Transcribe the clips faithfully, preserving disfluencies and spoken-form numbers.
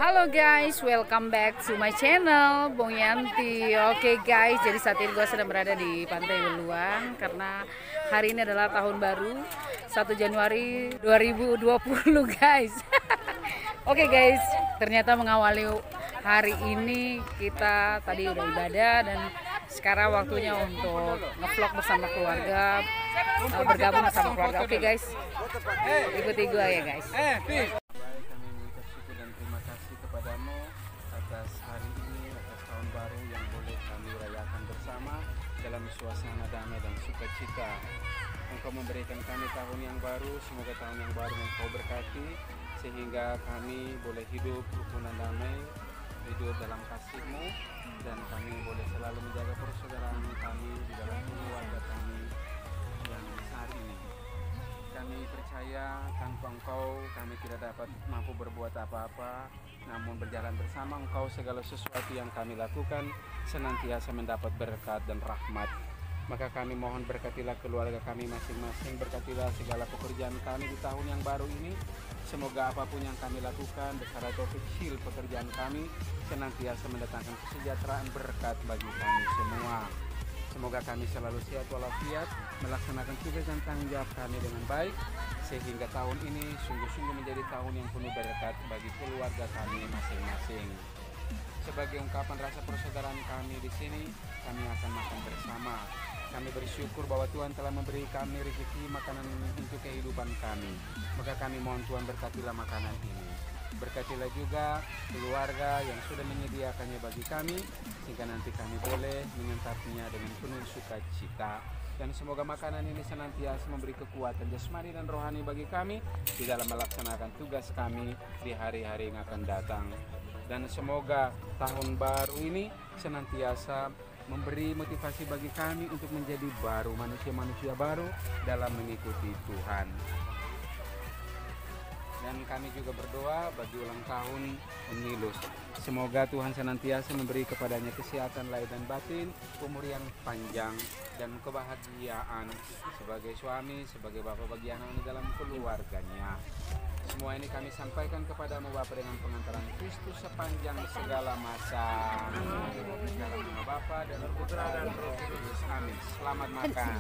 Halo guys, welcome back to my channel Bung Yanti. Oke guys, jadi saat ini gue sedang berada di Pantai Beluang karena hari ini adalah tahun baru satu Januari dua ribu dua puluh guys. Oke guys, ternyata mengawali hari ini kita tadi udah ibadah dan sekarang waktunya untuk ngevlog bersama keluarga, bergabung bersama keluarga. Oke guys, ikuti gue ya guys. Kepadamu atas hari ini, atas tahun baru yang boleh kami rayakan bersama dalam suasana damai dan sukacita. Engkau memberikan kami tahun yang baru, semoga tahun yang baru Engkau berkati sehingga kami boleh hidup rukunan damai, hidup dalam kasih-Mu, dan kami boleh selalu menjaga persaudaraan kami di dalam keluarga kami yang saat ini. Kami percaya tanpa Engkau kami tidak dapat mampu berbuat apa-apa, namun berjalan bersama Engkau segala sesuatu yang kami lakukan senantiasa mendapat berkat dan rahmat. Maka kami mohon berkatilah keluarga kami masing-masing, berkatilah segala pekerjaan kami di tahun yang baru ini. Semoga apapun yang kami lakukan, besar atau kecil pekerjaan kami, senantiasa mendatangkan kesejahteraan berkat bagi kami semua. Semoga kami selalu sehat walafiat, melaksanakan tugas dan tanggung jawab kami dengan baik, sehingga tahun ini sungguh-sungguh menjadi tahun yang penuh berkat bagi keluarga kami masing-masing. Sebagai ungkapan rasa persaudaraan kami di sini, kami akan makan bersama. Kami bersyukur bahwa Tuhan telah memberi kami rezeki makanan untuk kehidupan kami. Maka kami mohon Tuhan berkatilah makanan ini. Berkatilah juga keluarga yang sudah menyediakannya bagi kami, sehingga nanti kami boleh menyantapnya dengan penuh sukacita. Dan semoga makanan ini senantiasa memberi kekuatan jasmani dan rohani bagi kami di dalam melaksanakan tugas kami di hari-hari yang akan datang. Dan semoga tahun baru ini senantiasa memberi motivasi bagi kami untuk menjadi baru, manusia-manusia baru dalam mengikuti Tuhan. Dan kami juga berdoa bagi ulang tahun Omnilus. Semoga Tuhan senantiasa memberi kepadanya kesehatan lahir dan batin, umur yang panjang, dan kebahagiaan sebagai suami, sebagai bapak bagi anak dalam keluarganya. Semua ini kami sampaikan kepadamu Bapa dengan pengantaran Kristus sepanjang segala masa. Dalam nama Bapa dan Putra dan Roh Kudus. Amin. Selamat makan.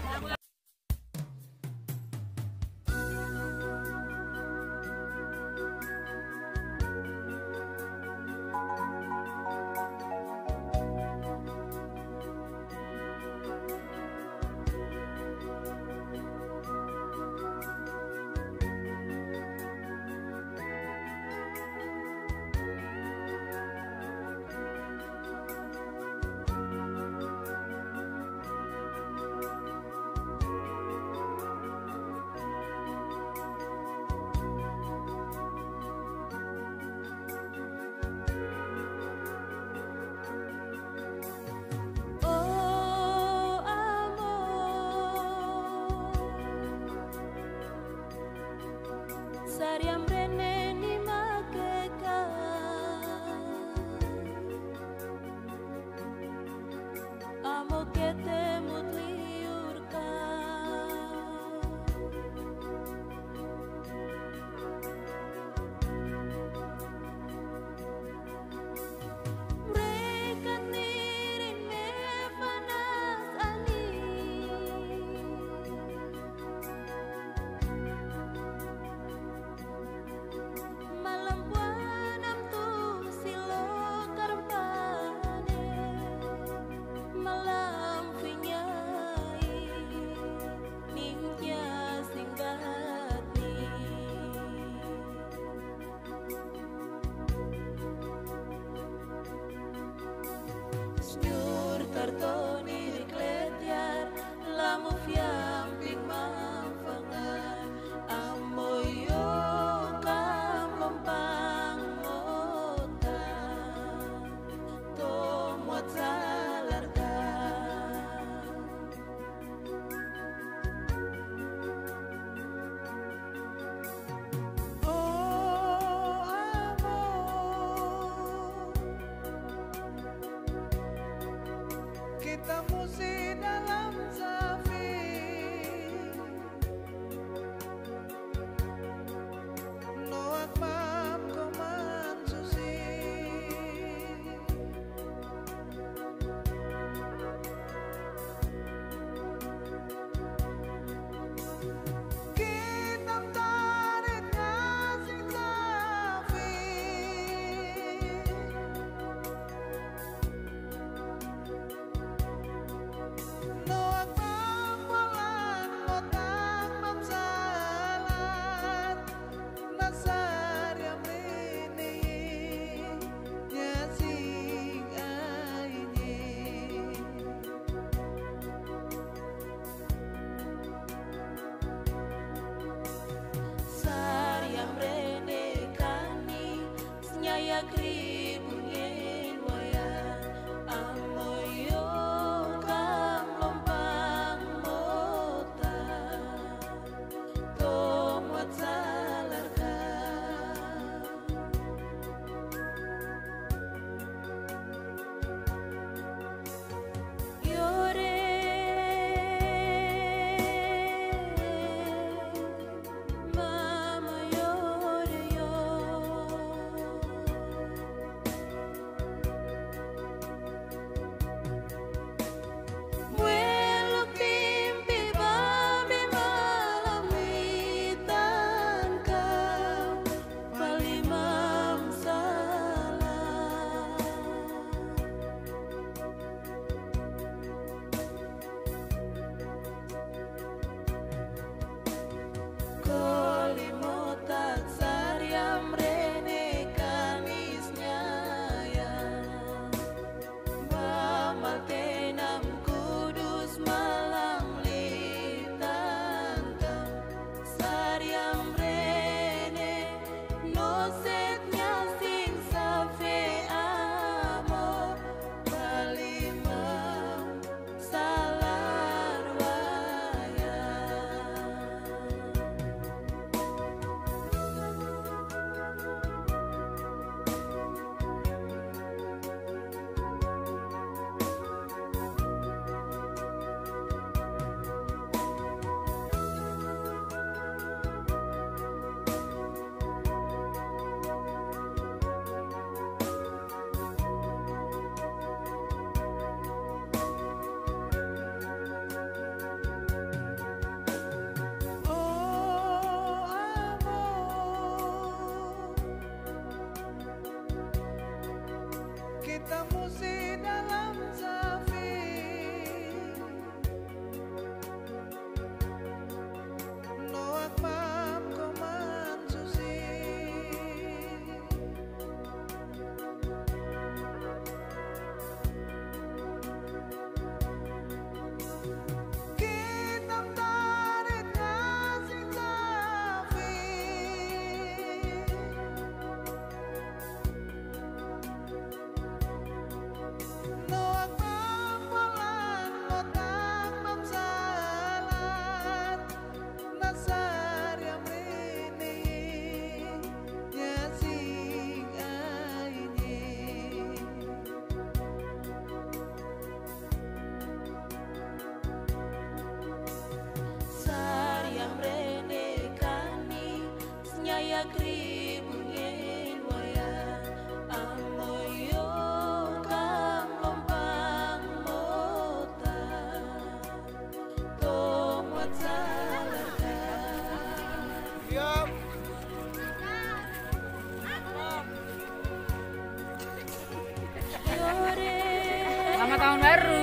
Selamat tahun baru.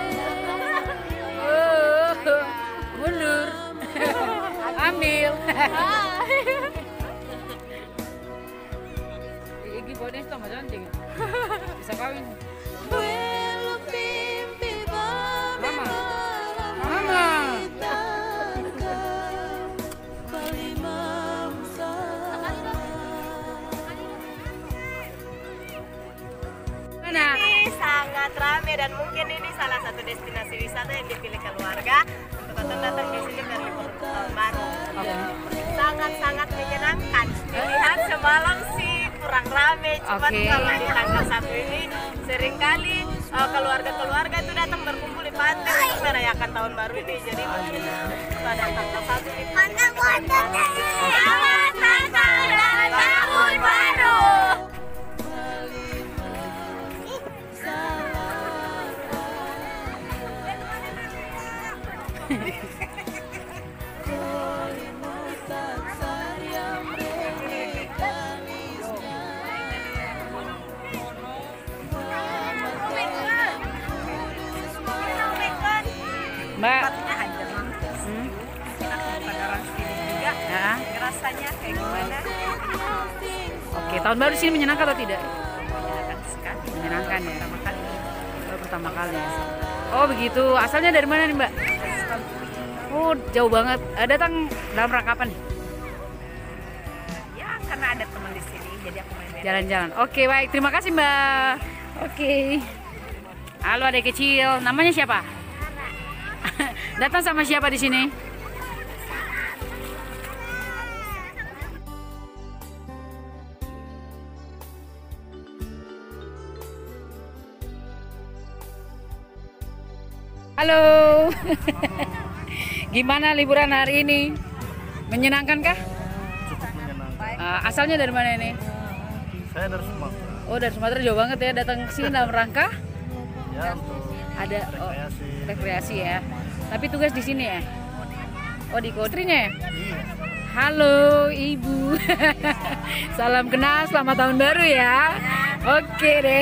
Oh, mundur. Ambil. Iki bones tuh macam anjing. Bisa kawin. Mama. Mama. Mana? Sangat ramai dan mungkin ini salah satu destinasi wisata yang dipilih keluarga untuk datang-datang di sini karena tahun baru. Sangat-sangat menyenangkan. Dilihat semalam sih kurang ramai, cuma Okay. kalau di tanggal satu ini seringkali uh, keluarga-keluarga itu datang berkumpul di pantai untuk merayakan tahun baru ini. Jadi mungkin pada tanggal satu ini selamat Natal dan Tahun Baru. Mbak, Hmm? Pada orang sini juga, ya. rasanya kayak gimana? Oke, tahun baru di sini menyenangkan atau tidak? Menyenangkan sekali. Menyenangkan ya. Pertama kali. Baru pertama kali. Oh begitu. Asalnya dari mana nih Mbak? Oh jauh banget. Eh, datang dalam rangka apa nih? Ya karena ada teman di sini, jadi aku main berak. Jalan-jalan. Oke, baik. Terima kasih, Mbak. Oke. Halo adik kecil. Namanya siapa? Datang sama siapa di sini? Halo. Gimana liburan hari ini? Menyenangkan kah? Cukup menyenangkan. Uh, asalnya dari mana ini? Saya dari Sumatera. Oh, dari Sumatera, jauh banget ya datang ke sini dalam rangka Ya, untuk ada oh, rekreasi. rekreasi ya. Tapi tugas di sini ya? Oh, di Kodrinya ya? Iya. Halo Ibu. Salam kenal, selamat tahun baru ya. Oke deh.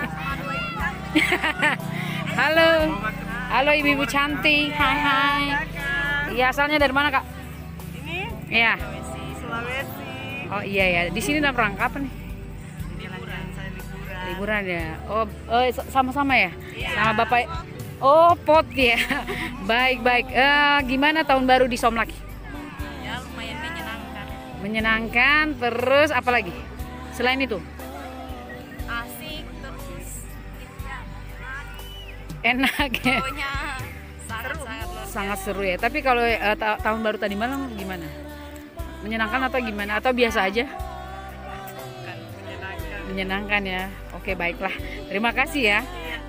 Halo. Halo Ibu-ibu cantik. Hai hai. Iya, asalnya dari mana, Kak? Ini Iya. Sulawesi, Sulawesi. Oh iya ya. Di sini dalam rangka apa nih? Liburan, saya liburan. Liburan ya. Oh, oh sama-sama ya? Sama Bapak. Oh, pot ya. Baik, baik. Eh, gimana tahun baru di Somlaki? Ya lumayan menyenangkan. Menyenangkan, terus apa lagi? Selain itu? Asik terus Enak ya. pokoknya sangat-sangat luar Sangat seru ya. Tapi kalau eh, ta- tahun baru tadi malam gimana? Menyenangkan atau gimana? Atau biasa aja? biasa menyenangkan. Menyenangkan ya. Oke, baiklah. Terima kasih ya.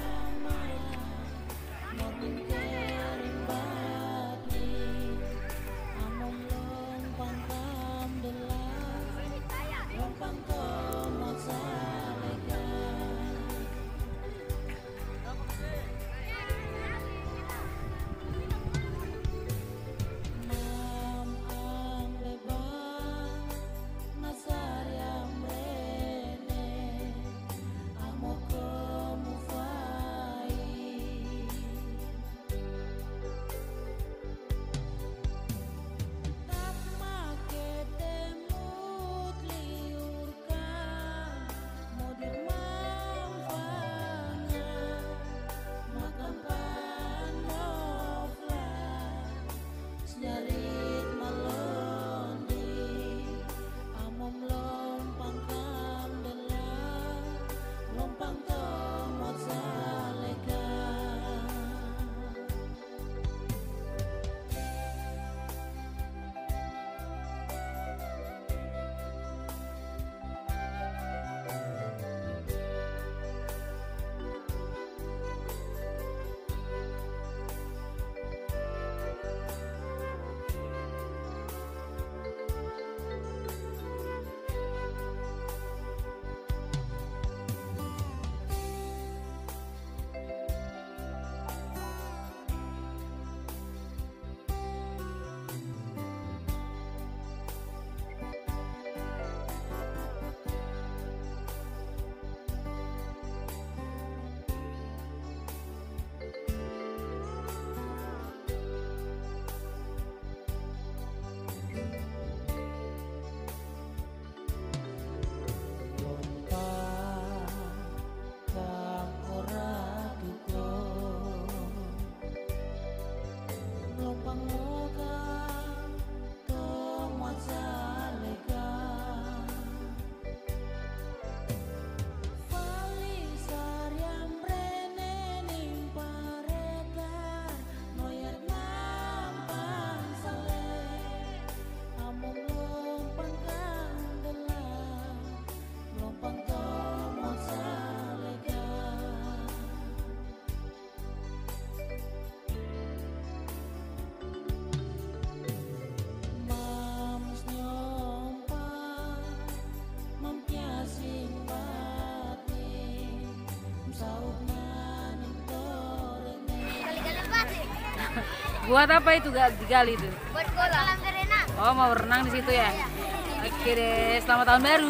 Buat apa itu gak digali itu? Buat kolam berenang. Oh, mau berenang di situ ya? Oke deh, selamat tahun baru.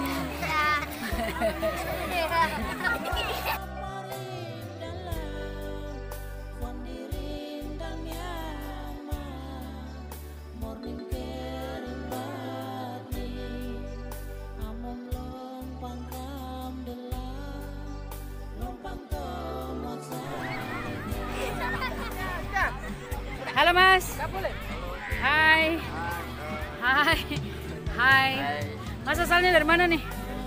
Halo Mas. Hai. Hai. Hai. Mas asalnya dari mana nih?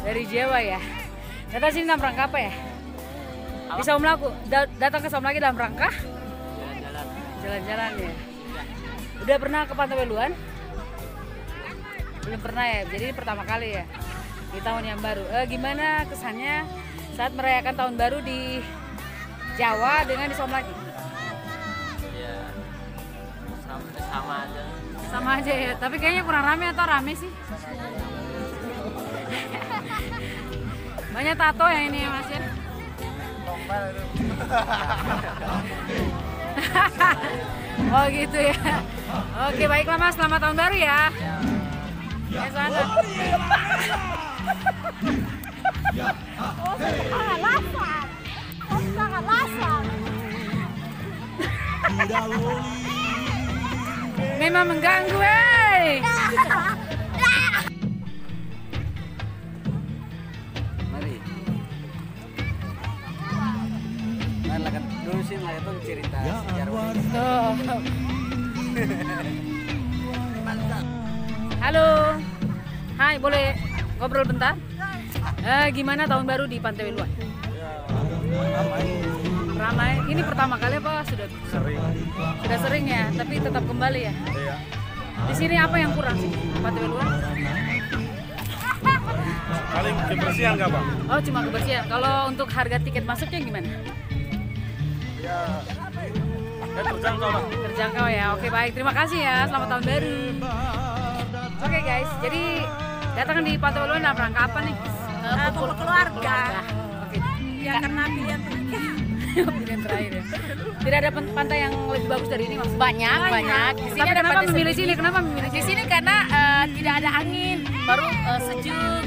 Dari Jawa ya. Datang sini dalam rangka apa ya? Di Saumlaku. Da- datang ke Saumlaki dalam rangka? Jalan-jalan. Jalan-jalan ya. Udah pernah ke Pantai Weluan? Belum pernah ya. Jadi ini pertama kali ya di tahun yang baru. Eh, gimana kesannya saat merayakan tahun baru di Jawa dengan di Saumlaki? Ya, sama, sama aja. Sama aja ya. Tapi kayaknya kurang rame atau rame sih? Banyak tato ya ini ya Mas ya? Oh gitu ya. Oke baiklah Mas, selamat tahun baru ya. Ya sana. Oh, sangat lasang. Oh, sangat lasang. Memang mengganggu eh. Mari. Mari lakukan dulu sih melakukan cerita sejarah. Tuh. Halo. Hai, boleh ngobrol bentar? Eh, gimana tahun baru di Pantai Weluan? Ramai. Ini pertama kali apa sudah Sering. sudah sering ya, tapi tetap kembali ya. Iya. Di sini apa yang kurang sih Pantai Weluan? Paling kebersihan nggak Bang? Oh, cuma kebersihan. Kalau untuk harga tiket masuknya gimana? Ya, ya terjangkau lah. Terjangkau ya. Oke, baik. Terima kasih ya. Selamat tahun baru. Oke, guys. Jadi datang di Pantai Weluan dalam rangka apa nih? Eh, kumpul keluarga. Oke. Ya karena pilihan Pilihan terakhir ya. Tidak ada pen- pantai yang lebih bagus dari ini Mas? banyak, banyak. Di sini Tapi ada kenapa pantai memilih sendiri. sini? Kenapa memilih Di sini? sini karena eh, tidak ada angin, baru eh, sejuk.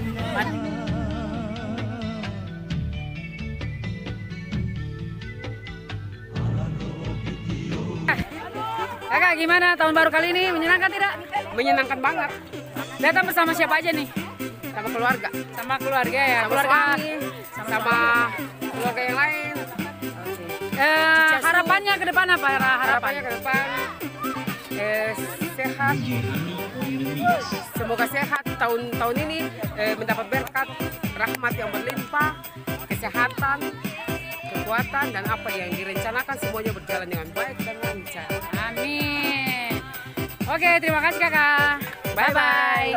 Kakak gimana tahun baru kali ini? Menyenangkan tidak? Menyenangkan banget Datang bersama siapa aja nih? sama keluarga, Sama keluarga ya? sama Keluarga suami, sama keluarga yang lain. Eh, harapannya ke depan apa? Harapannya Harapannya ke depan eh, sehat. Semoga sehat tahun tahun ini eh, mendapat berkat rahmat yang berlimpah, kesehatan, kekuatan dan apa yang direncanakan semuanya berjalan dengan baik dan lancar. Amin. Oke, terima kasih kakak. Bye bye.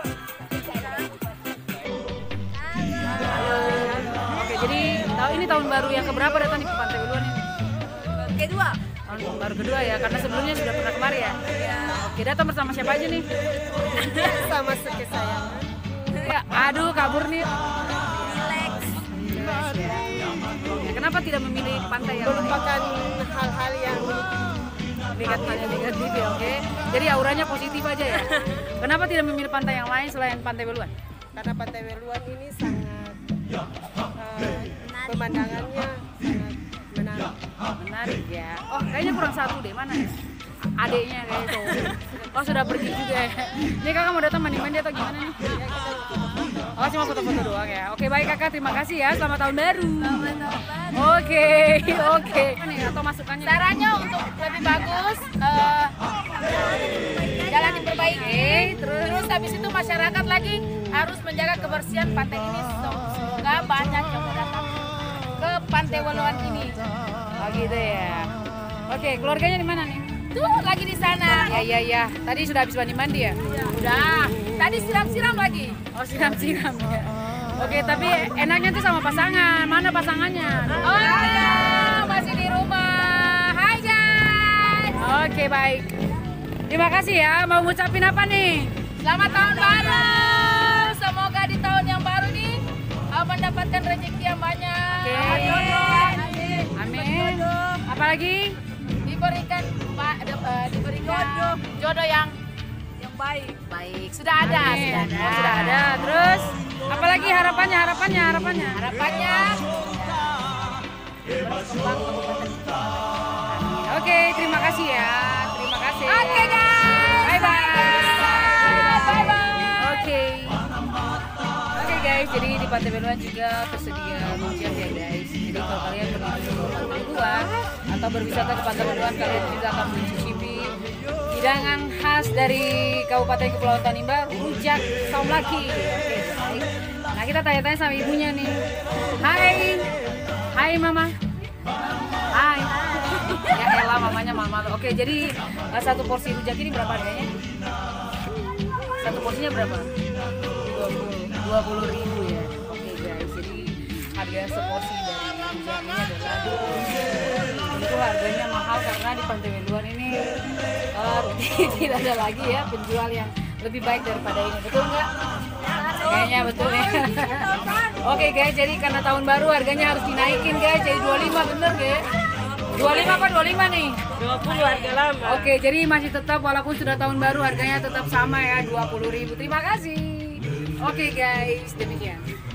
Oke, jadi tahun ini tahun baru yang keberapa datang di Pantai Weluan ini? Kedua, Tahun baru kedua ya, karena sebelumnya sudah pernah kemari ya. Oke, datang bersama siapa aja nih? sama kesayangan. Ya, aduh, kabur nih. Relax, Ya, kenapa tidak memilih pantai yang lain? melupakan hal-hal yang Negatif, negatif ya, oke. Jadi auranya positif aja ya. Kenapa tidak memilih pantai yang lain selain Pantai Weluan? karena Pantai Weluan ini sangat eh, pemandangannya sangat menarik. Menarik ya. Oh, kayaknya kurang satu deh, mana ya? Adiknya kayak itu. Oh, sudah pergi juga ya. Ini kakak mau datang mandi-mandi atau gimana nih? Oh, cuma foto-foto doang ya. Oke, baik kakak, terima kasih ya. Selamat tahun baru. Oke, oke. Nih, atau masukannya? Caranya untuk lebih bagus, eh, jalan diperbaiki. terus? Terus habis itu masyarakat lagi harus menjaga kebersihan pantai ini. Semoga banyak yang mau datang ke Pantai Weluan ini. Oh, gitu ya. Oke, keluarganya di mana nih? Tuh lagi di sana. Ya, ya, ya. Tadi sudah habis mandi-mandi ya? Udah. Tadi siram-siram lagi. Oh, siram-siram ya. Oke, tapi enaknya tuh sama pasangan. Mana pasangannya? Oh iya, masih di rumah. Hai guys. Oke, baik. Terima kasih ya. Mau ngucapin apa nih? Selamat tahun baru. Semoga di tahun yang baru nih uh, mendapatkan rezeki yang banyak. Oke. Amin. Amin. Apalagi? Diberikan Pak uh, diberikan jodoh, jodoh yang yang baik. Baik. Sudah ada, Amin. sudah ada. Oh, sudah ada. Terus apalagi harapannya? Harapannya, harapannya. Harapannya Oke, terima kasih ya. Terima kasih. Oke guys. Bye bye. Bye bye. Oke. Oke guys, jadi di Pantai Weluan juga tersedia lounge ya guys. Jadi kalau kalian pergi ke Pantai Weluan atau berwisata ke Pantai Weluan, kalian juga akan mencicipi hidangan khas dari Kabupaten Kepulauan Tanimbar, rujak Saumlaki. Oke, baik. Nah kita tanya-tanya sama ibunya nih. Hai, hai mama. Hai. Ya elah mamanya mama. Oke jadi uh, satu porsi rujak ini berapa harganya? Satu porsinya berapa? dua puluh ribu ya. Oke guys, jadi harga seporsi dari rujak ini adalah dua puluh ribu. Tentu harganya mahal karena di Pantai Weluan ini uh, tidak ada lagi ya penjual yang lebih baik daripada ini. Betul nggak? Kayaknya betul ya. Oke guys, jadi karena tahun baru harganya harus dinaikin guys. Jadi dua puluh lima bener guys. dua puluh lima apa dua puluh lima nih? dua puluh harga lama. Oke, jadi masih tetap walaupun sudah tahun baru harganya tetap sama ya dua puluh ribu. Terima kasih. Oke guys, demikian.